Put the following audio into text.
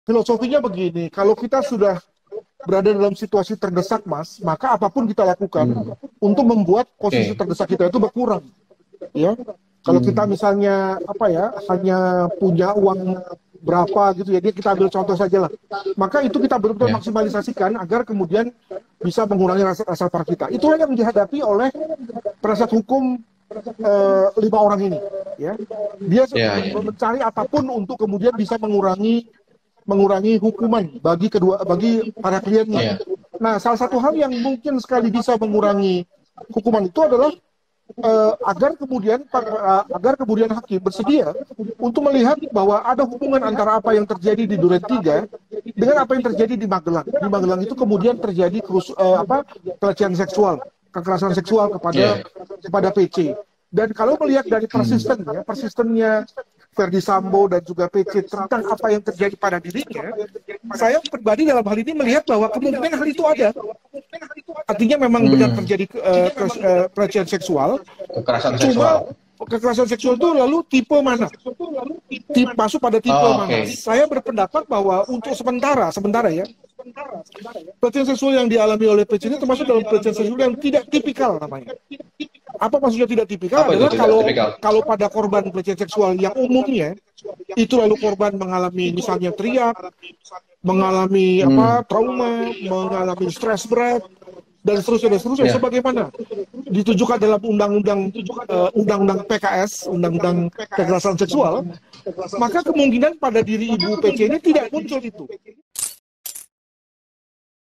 filosofinya begini, kalau kita sudah berada dalam situasi terdesak, Mas, maka apapun kita lakukan Hmm. untuk membuat posisi Oke. terdesak kita itu berkurang, ya. Kalau kita Hmm. misalnya apa ya, hanya punya uang berapa gitu ya, kita ambil contoh saja lah. Maka itu kita betul-betul Ya. maksimalisasikan agar kemudian bisa mengurangi rasa rasa lapar kita. Itulah yang dihadapi oleh penasihat hukum lima orang ini, ya. Dia Ya, ya, ya. mencari apapun untuk kemudian bisa mengurangi hukuman bagi para kliennya. Ya. Nah, salah satu hal yang mungkin sekali bisa mengurangi hukuman itu adalah agar kemudian hakim bersedia untuk melihat bahwa ada hubungan antara apa yang terjadi di Duren 3 dengan apa yang terjadi di Magelang. Di Magelang itu kemudian terjadi pelecehan seksual, kekerasan seksual Ya. kepada PC. Dan kalau melihat dari Hmm. persistennya Verdi Sambo dan juga PC tentang apa yang terjadi pada dirinya, saya pribadi dalam hal ini melihat bahwa kemungkinan hal itu ada. Artinya memang benar Hmm. terjadi pelecehan seksual, Kekerasan seksual. cuma kekerasan seksual itu lalu tipe mana? Masuk pada tipe Oh, mana? oke. Saya berpendapat bahwa untuk sementara ya, pelecehan seksual yang dialami oleh PC ini termasuk dalam pelecehan seksual yang tidak tipikal namanya. Apa maksudnya tidak tipikal? Apa itu Adalah tidak kalau tipikal? kalau pada korban pelecehan seksual yang umumnya itu lalu korban mengalami misalnya teriak, mengalami Hmm. trauma, mengalami stres berat dan seterusnya Ya. sebagaimana ditujukan dalam undang-undang PKS, undang-undang kekerasan seksual, maka kemungkinan pada diri ibu PC ini tidak muncul itu.